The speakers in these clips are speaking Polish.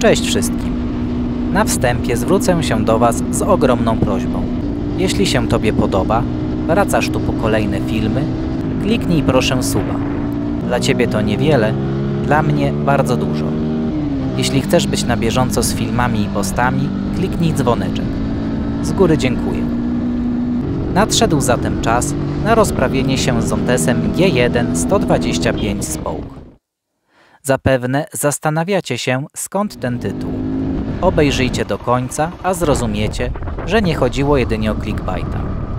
Cześć wszystkim! Na wstępie zwrócę się do Was z ogromną prośbą. Jeśli się Tobie podoba, wracasz tu po kolejne filmy, kliknij proszę suba. Dla Ciebie to niewiele, dla mnie bardzo dużo. Jeśli chcesz być na bieżąco z filmami i postami, kliknij dzwoneczek. Z góry dziękuję. Nadszedł zatem czas na rozprawienie się z Zontesem G1 125 Spoke. Zapewne zastanawiacie się, skąd ten tytuł. Obejrzyjcie do końca, a zrozumiecie, że nie chodziło jedynie o clickbaita.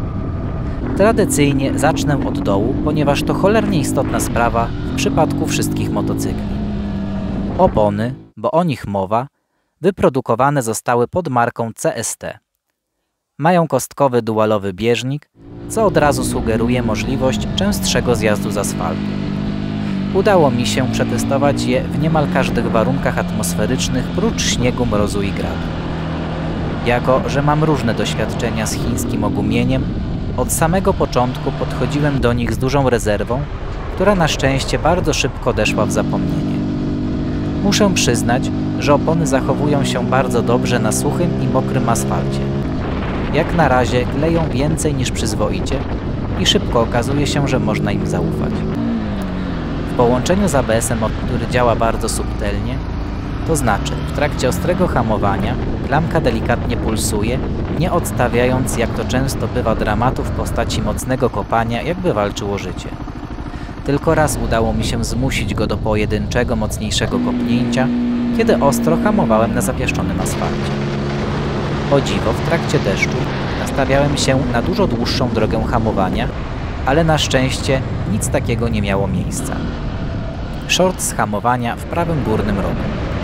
Tradycyjnie zacznę od dołu, ponieważ to cholernie istotna sprawa w przypadku wszystkich motocykli. Opony, bo o nich mowa, wyprodukowane zostały pod marką CST. Mają kostkowy dualowy bieżnik, co od razu sugeruje możliwość częstszego zjazdu z asfaltu. Udało mi się przetestować je w niemal każdych warunkach atmosferycznych prócz śniegu, mrozu i gradu. Jako że mam różne doświadczenia z chińskim ogumieniem, od samego początku podchodziłem do nich z dużą rezerwą, która na szczęście bardzo szybko odeszła w zapomnienie. Muszę przyznać, że opony zachowują się bardzo dobrze na suchym i mokrym asfalcie. Jak na razie kleją więcej niż przyzwoicie i szybko okazuje się, że można im zaufać. W połączeniu z ABS-em, który działa bardzo subtelnie, to znaczy w trakcie ostrego hamowania klamka delikatnie pulsuje, nie odstawiając, jak to często bywa, dramatu w postaci mocnego kopania, jakby walczył o życie. Tylko raz udało mi się zmusić go do pojedynczego, mocniejszego kopnięcia, kiedy ostro hamowałem na zapieszczonym asfalcie. O dziwo, w trakcie deszczu nastawiałem się na dużo dłuższą drogę hamowania, ale na szczęście nic takiego nie miało miejsca. Short z hamowania w prawym górnym rogu.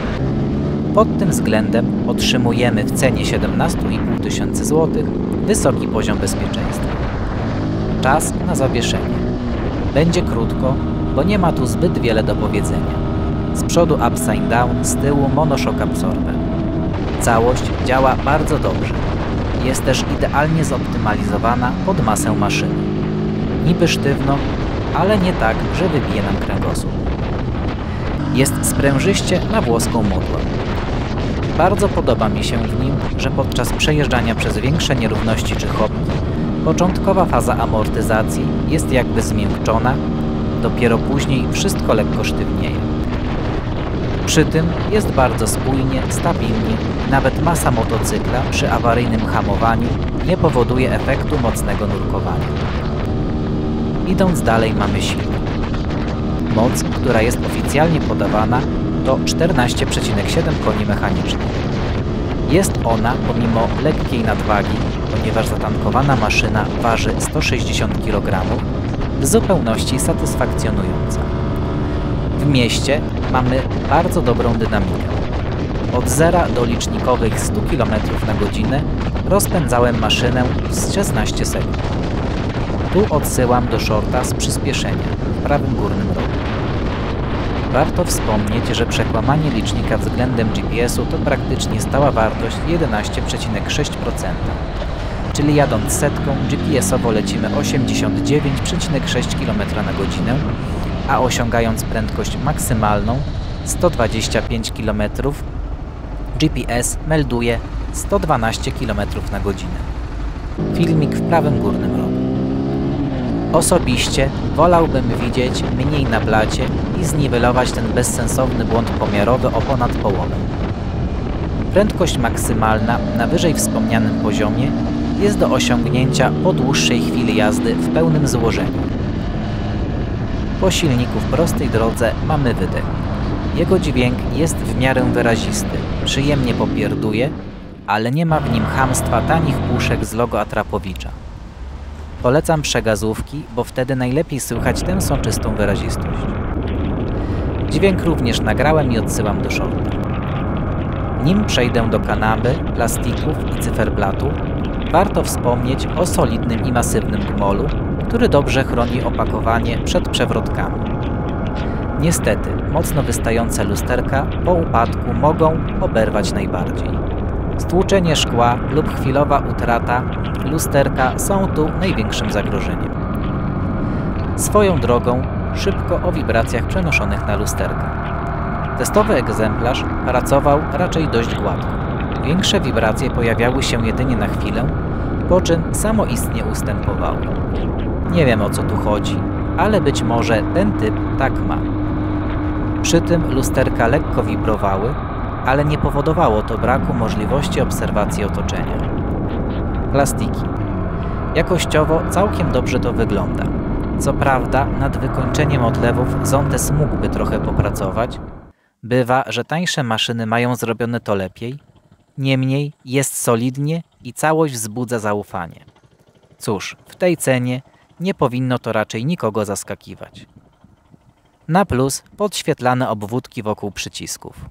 Pod tym względem otrzymujemy w cenie 17,5 tysięcy złotych wysoki poziom bezpieczeństwa. Czas na zawieszenie. Będzie krótko, bo nie ma tu zbyt wiele do powiedzenia. Z przodu upside down, z tyłu monoshock absorber. Całość działa bardzo dobrze. Jest też idealnie zoptymalizowana pod masę maszyny. Niby sztywno, ale nie tak, że wybije nam kręgosłup. Jest sprężyście na włoską modłę. Bardzo podoba mi się w nim, że podczas przejeżdżania przez większe nierówności czy chopki, początkowa faza amortyzacji jest jakby zmiękczona, dopiero później wszystko lekko sztywnieje. Przy tym jest bardzo spójnie, stabilnie, nawet masa motocykla przy awaryjnym hamowaniu nie powoduje efektu mocnego nurkowania. Idąc dalej mamy siłę. Moc, która jest oficjalnie podawana, to 14,7 koni mechanicznych. Jest ona, pomimo lekkiej nadwagi, ponieważ zatankowana maszyna waży 160 kg, w zupełności satysfakcjonująca. W mieście mamy bardzo dobrą dynamikę. Od 0 do licznikowych 100 km na godzinę rozpędzałem maszynę w 16 sekund. Tu odsyłam do shorta z przyspieszenia w prawym górnym rogu. Warto wspomnieć, że przekłamanie licznika względem GPS-u to praktycznie stała wartość 11,6%, czyli jadąc setką GPS-owo lecimy 89,6 km na godzinę, a osiągając prędkość maksymalną 125 km, GPS melduje 112 km na godzinę. Filmik w prawym górnym rogu. Osobiście wolałbym widzieć mniej na blacie i zniwelować ten bezsensowny błąd pomiarowy o ponad połowę. Prędkość maksymalna na wyżej wspomnianym poziomie jest do osiągnięcia po dłuższej chwili jazdy w pełnym złożeniu. Po silniku w prostej drodze mamy wydech. Jego dźwięk jest w miarę wyrazisty, przyjemnie popierduje, ale nie ma w nim chamstwa tanich puszek z logo Atrapowicza. Polecam przegazówki, bo wtedy najlepiej słychać tę soczystą wyrazistość. Dźwięk również nagrałem i odsyłam do shorta. Nim przejdę do kanaby, plastików i cyferblatu, warto wspomnieć o solidnym i masywnym gmolu, który dobrze chroni opakowanie przed przewrotkami. Niestety, mocno wystające lusterka po upadku mogą oberwać najbardziej. Stłuczenie szkła lub chwilowa utrata lusterka są tu największym zagrożeniem. Swoją drogą szybko o wibracjach przenoszonych na lusterka. Testowy egzemplarz pracował raczej dość gładko. Większe wibracje pojawiały się jedynie na chwilę, po czym samoistnie ustępowały. Nie wiem, o co tu chodzi, ale być może ten typ tak ma. Przy tym lusterka lekko wibrowały, ale nie powodowało to braku możliwości obserwacji otoczenia. Plastiki. Jakościowo całkiem dobrze to wygląda. Co prawda nad wykończeniem odlewów Zontes mógłby trochę popracować. Bywa, że tańsze maszyny mają zrobione to lepiej. Niemniej jest solidnie i całość wzbudza zaufanie. Cóż, w tej cenie nie powinno to raczej nikogo zaskakiwać. Na plus podświetlane obwódki wokół przycisków.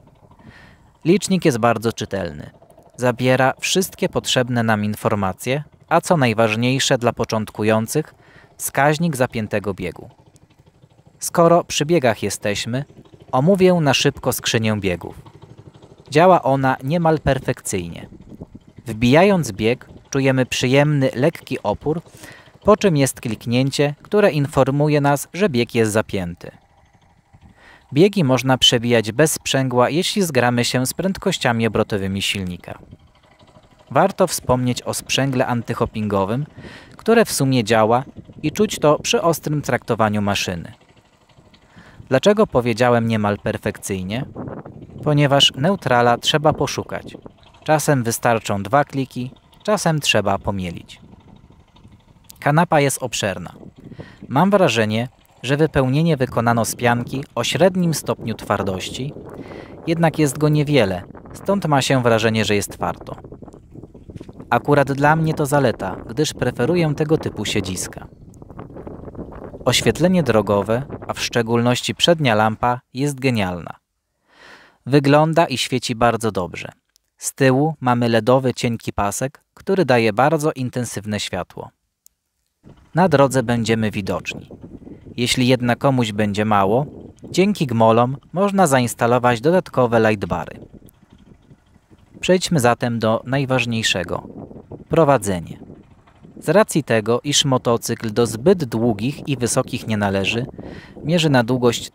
Licznik jest bardzo czytelny. Zabiera wszystkie potrzebne nam informacje, a co najważniejsze dla początkujących, wskaźnik zapiętego biegu. Skoro przy biegach jesteśmy, omówię na szybko skrzynię biegów. Działa ona niemal perfekcyjnie. Wbijając bieg, czujemy przyjemny, lekki opór, po czym jest kliknięcie, które informuje nas, że bieg jest zapięty. Biegi można przebijać bez sprzęgła, jeśli zgramy się z prędkościami obrotowymi silnika. Warto wspomnieć o sprzęgle antyhoppingowym, które w sumie działa i czuć to przy ostrym traktowaniu maszyny. Dlaczego powiedziałem niemal perfekcyjnie? Ponieważ neutrala trzeba poszukać. Czasem wystarczą 2 kliki, czasem trzeba pomielić. Kanapa jest obszerna. Mam wrażenie, że wypełnienie wykonano z pianki o średnim stopniu twardości, jednak jest go niewiele, stąd ma się wrażenie, że jest twardo. Akurat dla mnie to zaleta, gdyż preferuję tego typu siedziska. Oświetlenie drogowe, a w szczególności przednia lampa, jest genialna. Wygląda i świeci bardzo dobrze. Z tyłu mamy LEDowy cienki pasek, który daje bardzo intensywne światło. Na drodze będziemy widoczni. Jeśli jednak komuś będzie mało, dzięki gmolom można zainstalować dodatkowe lightbary. Przejdźmy zatem do najważniejszego – prowadzenie. Z racji tego, iż motocykl do zbyt długich i wysokich nie należy, mierzy na długość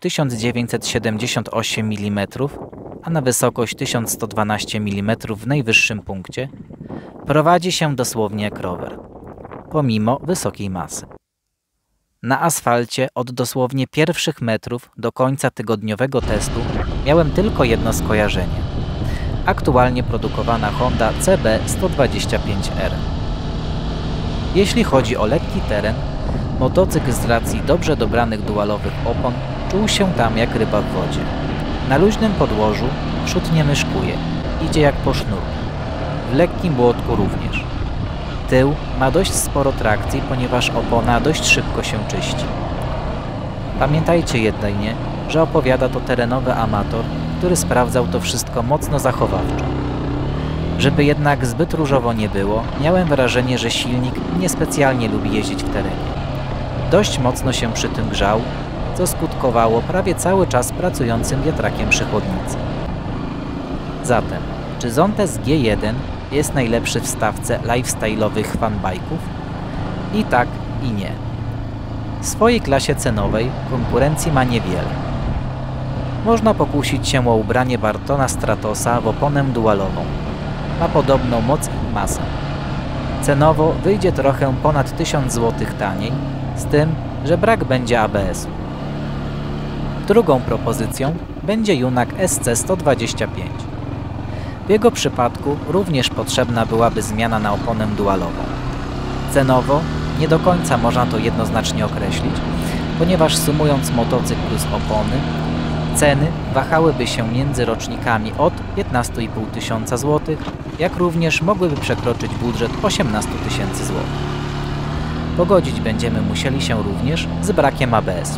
1978 mm, a na wysokość 1112 mm w najwyższym punkcie, prowadzi się dosłownie jak rower, pomimo wysokiej masy. Na asfalcie od dosłownie pierwszych metrów do końca tygodniowego testu miałem tylko jedno skojarzenie. Aktualnie produkowana Honda CB125R. Jeśli chodzi o lekki teren, motocykl z racji dobrze dobranych dualowych opon czuł się tam jak ryba w wodzie. Na luźnym podłożu przód nie myszkuje, idzie jak po sznurku. W lekkim błotku również. Tył ma dość sporo trakcji, ponieważ opona dość szybko się czyści. Pamiętajcie jedynie, że opowiada to terenowy amator, który sprawdzał to wszystko mocno zachowawczo. Żeby jednak zbyt różowo nie było, miałem wrażenie, że silnik niespecjalnie lubi jeździć w terenie. Dość mocno się przy tym grzał, co skutkowało prawie cały czas pracującym wiatrakiem przy chłodnicy. Zatem, czy Zontes G1 jest najlepszy w stawce lifestyle'owych fanbike'ów? I tak, i nie. W swojej klasie cenowej konkurencji ma niewiele. Można pokusić się o ubranie Bartona Stratosa w oponę dualową. Ma podobną moc i masę. Cenowo wyjdzie trochę ponad 1000 zł taniej, z tym, że brak będzie ABS-u. Drugą propozycją będzie Junak SC125. W jego przypadku również potrzebna byłaby zmiana na oponę dualową. Cenowo nie do końca można to jednoznacznie określić, ponieważ sumując motocykl plus opony, ceny wahałyby się między rocznikami od 15 500 zł, jak również mogłyby przekroczyć budżet 18 000 zł. Pogodzić będziemy musieli się również z brakiem ABS-u.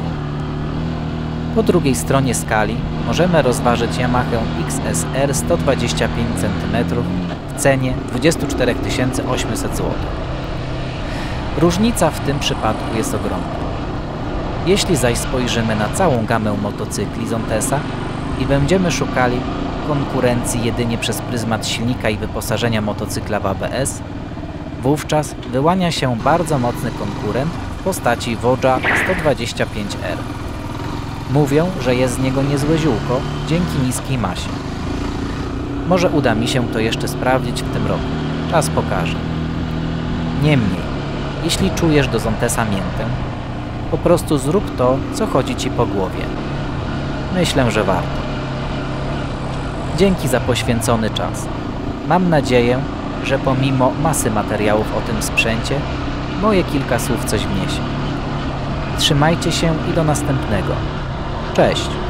Po drugiej stronie skali możemy rozważyć Yamaha XSR 125 cm w cenie 24 800 zł. Różnica w tym przypadku jest ogromna. Jeśli zaś spojrzymy na całą gamę motocykli Zontesa i będziemy szukali konkurencji jedynie przez pryzmat silnika i wyposażenia motocykla w ABS, wówczas wyłania się bardzo mocny konkurent w postaci Voja 125R. Mówią, że jest z niego niezłe ziółko dzięki niskiej masie. Może uda mi się to jeszcze sprawdzić w tym roku. Czas pokaże. Niemniej, jeśli czujesz do Zontesa miętę, po prostu zrób to, co chodzi ci po głowie. Myślę, że warto. Dzięki za poświęcony czas. Mam nadzieję, że pomimo masy materiałów o tym sprzęcie, moje kilka słów coś wniesie. Trzymajcie się i do następnego. Cześć!